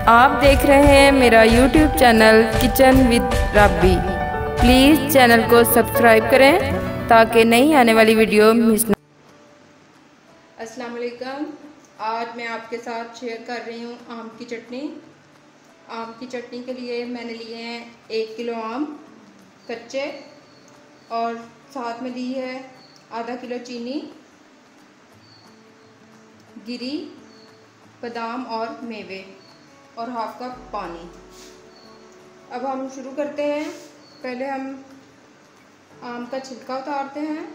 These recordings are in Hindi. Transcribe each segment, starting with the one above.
आप देख रहे हैं मेरा YouTube channel kitchen with Rabi. Please channel को सब्सक्राइब करें ताकि नई आने वाली वीडियो मिस ना। अस्सलाम वालेकुम। आज मैं आपके साथ शेयर कर रही हूँ आम की चटनी। आम की चटनी के लिए मैंने लिए हैं 1 किलो आम कच्चे और साथ में ली है आधा किलो चीनी, गिरी, बादाम और मेवे और हाफ कप पानी। अब हम शुरू करते हैं। पहले हम आम का छिलका उतारते हैं।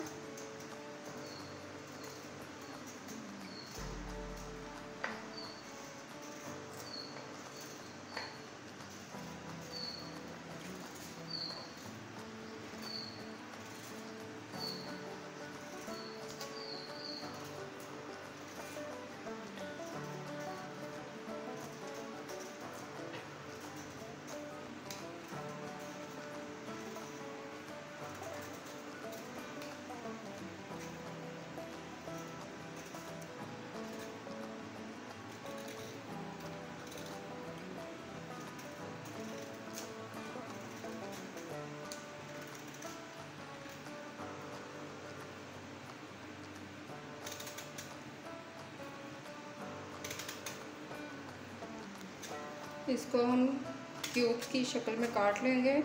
इसको हम क्यूब्स की शक्ल में काट लेंगे।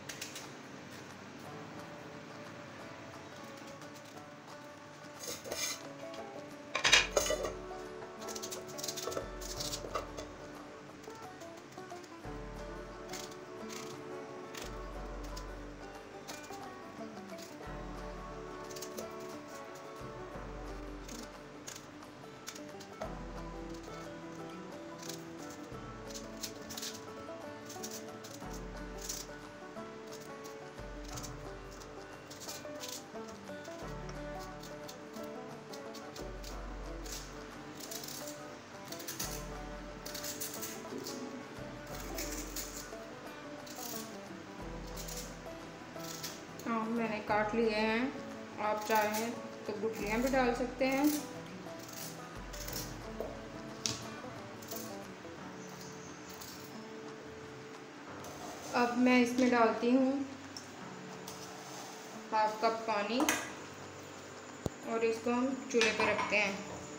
आम मैंने काट लिए हैं। आप चाहें तो गुठलियाँ भी डाल सकते हैं। अब मैं इसमें डालती हूँ हाफ कप पानी और इसको हम चूल्हे पर रखते हैं।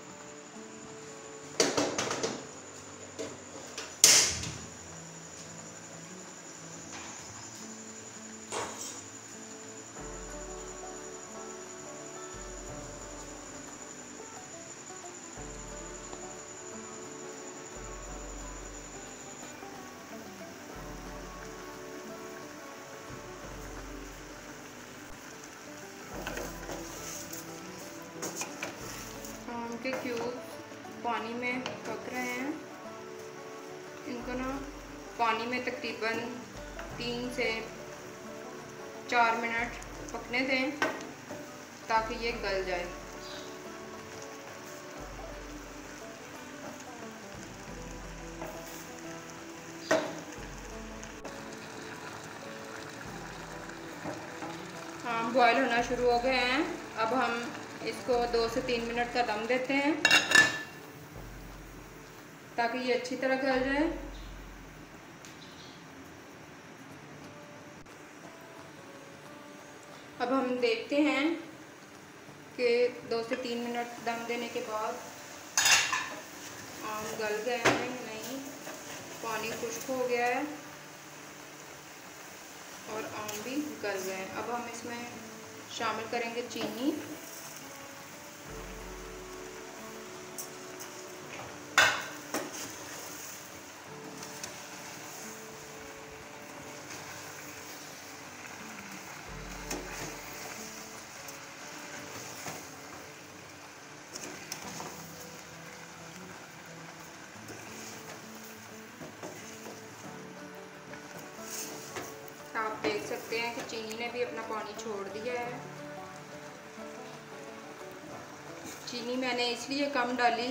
के क्यूब पानी में पक रहे हैं। इनको ना पानी में तकरीबन 3 से 4 मिनट पकने दें ताकि ये गल जाए। आम बॉयल होना शुरू हो गए हैं। अब हम इसको 2 से 3 मिनट का दम देते हैं ताकि ये अच्छी तरह गल जाए। अब हम देखते हैं कि 2 से 3 मिनट दम देने के बाद आम गल गए हैं या नहीं। पानी खुश्क हो गया है और आम भी गल गए हैं। अब हम इसमें शामिल करेंगे चीनी। आप देख सकते हैं कि चीनी ने भी अपना पानी छोड़ दिया है। चीनी मैंने इसलिए कम डाली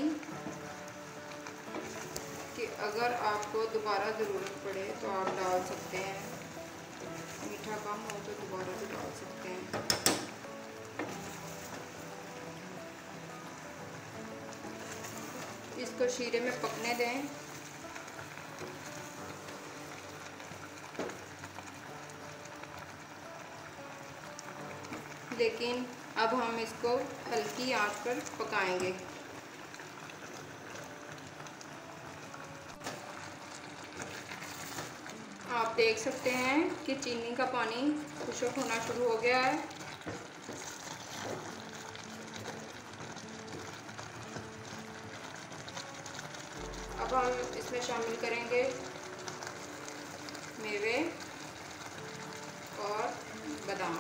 कि अगर आपको दोबारा ज़रूरत पड़े तो आप डाल सकते हैं। मीठा कम हो तो दोबारा भी डाल सकते हैं। इसको शीरे में पकने दें। लेकिन अब हम इसको हल्की आंच पर पकाएंगे। आप देख सकते हैं कि चीनी का पानी खुश्क होना शुरू हो गया है। अब हम इसमें शामिल करेंगे मेवे और बादाम।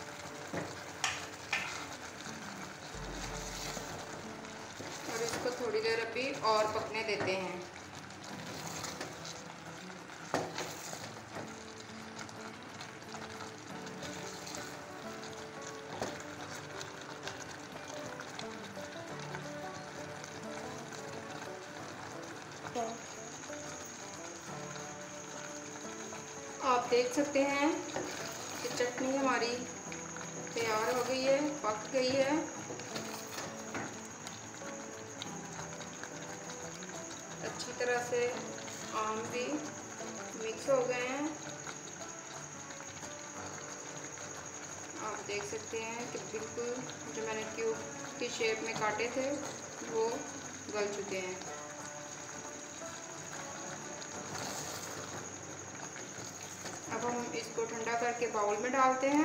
और इसको थोड़ी देर अभी और पकने देते हैं। आप देख सकते हैं कि चटनी हमारी तैयार हो गई है, पक गई है। अच्छी तरह से आम भी मिक्स हो गए हैं। आप देख सकते हैं कि बिल्कुल जो मैंने क्यूब की शेप में काटे थे वो गल चुके हैं। अब हम इसको ठंडा करके बाउल में डालते हैं।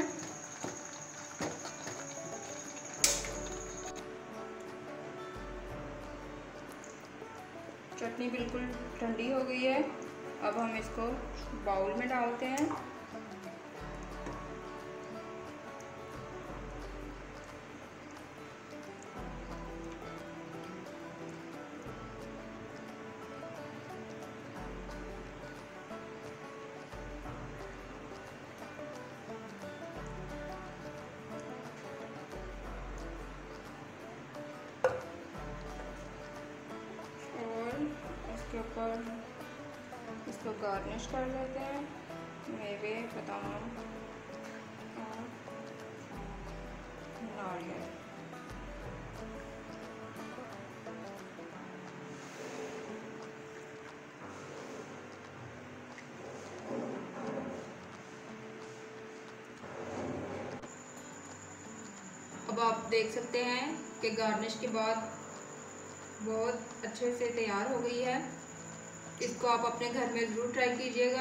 चटनी बिल्कुल ठंडी हो गई है। अब हम इसको बाउल में डालते हैं। इसके ऊपर इसको गार्निश कर लेते हैं मेवे, बादाम और नारियल। अब आप देख सकते हैं कि गार्निश के बाद बहुत अच्छे से तैयार हो गई है। इसको आप अपने घर में ज़रूर ट्राई कीजिएगा।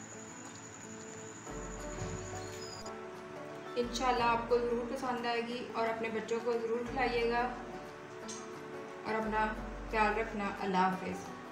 इंशाल्लाह आपको ज़रूर पसंद आएगी और अपने बच्चों को ज़रूर खिलाइएगा और अपना ख्याल रखना। अल्लाह हाफ़िज़।